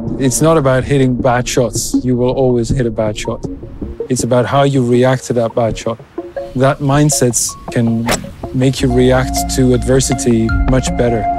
It's not about hitting bad shots. You will always hit a bad shot. It's about how you react to that bad shot. That mindset can make you react to adversity much better.